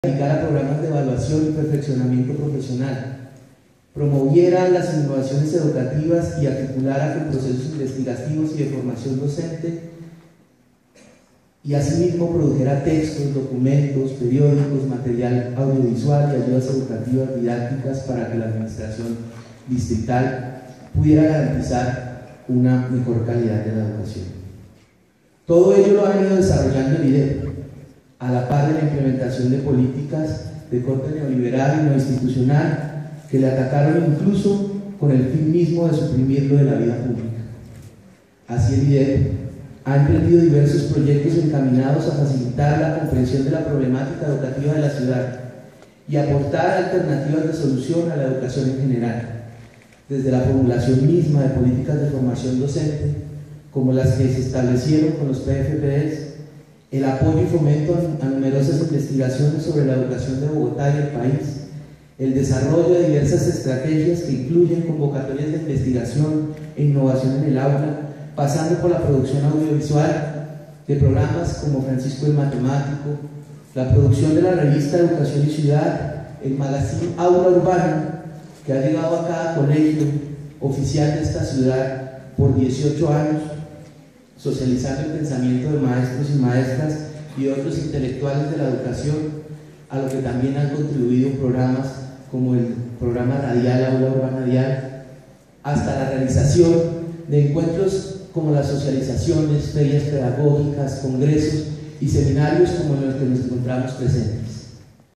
dedicar a programas de evaluación y perfeccionamiento profesional, promoviera las innovaciones educativas y articulara con procesos investigativos y de formación docente, y asimismo produjera textos, documentos, periódicos, material audiovisual y ayudas educativas didácticas para que la administración distrital pudiera garantizar una mejor calidad de la educación. Todo ello lo ha venido desarrollando el IDEP, a la par de la implementación de políticas de corte neoliberal y no institucional que le atacaron incluso con el fin mismo de suprimirlo de la vida pública. Así el IDEP ha emprendido diversos proyectos encaminados a facilitar la comprensión de la problemática educativa de la ciudad y aportar alternativas de solución a la educación en general, desde la formulación misma de políticas de formación docente, como las que se establecieron con los PFPs, el apoyo y fomento a numerosas investigaciones sobre la educación de Bogotá y el país, el desarrollo de diversas estrategias que incluyen convocatorias de investigación e innovación en el aula, pasando por la producción audiovisual de programas como Francisco el Matemático, la producción de la revista Educación y Ciudad, el magazine Aula Urbana, que ha llegado a cada colegio oficial de esta ciudad por 18 años, socializando el pensamiento de maestros y maestras y otros intelectuales de la educación, a lo que también han contribuido programas como el programa radial Aula Urbana Dial, hasta la realización de encuentros como las socializaciones, ferias pedagógicas, congresos y seminarios como en los que nos encontramos presentes.